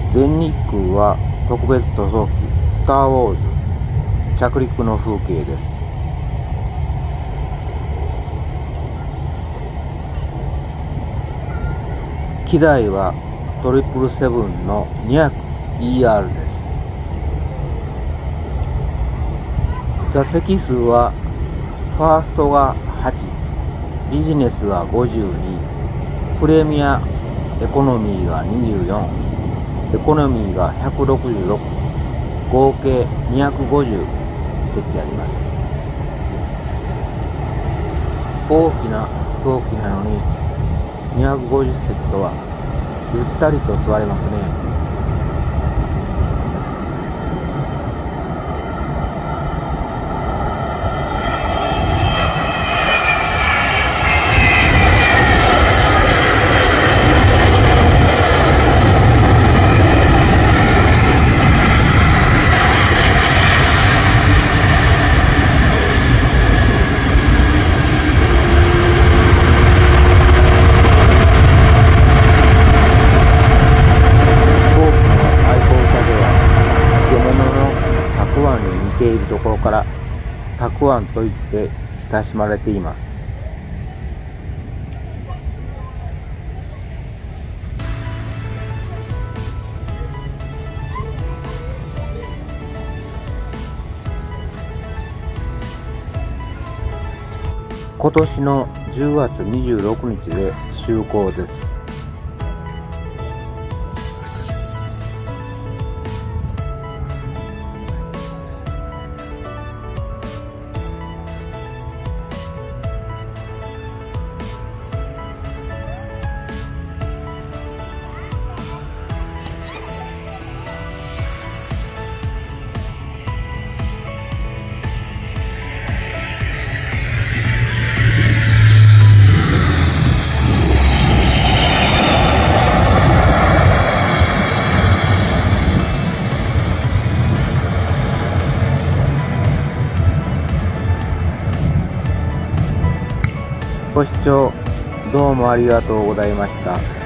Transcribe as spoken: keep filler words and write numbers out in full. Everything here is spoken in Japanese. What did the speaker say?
全日空は特別塗装機スター・ウォーズ着陸の風景です。機台はトリプルセブンの にひゃくイーアール です。座席数はファーストがはち、ビジネスがごじゅうに、プレミアエコノミーがにじゅうよん、エコノミーがひゃくろくじゅうろく、合計にひゃくごじゅう席あります。大きな飛行機なのににひゃくごじゅう席とはゆったりと座れますね。ているところからたくあんといって親しまれています。今年のじゅうがつにじゅうろくにちで就航です。ご視聴どうもありがとうございました。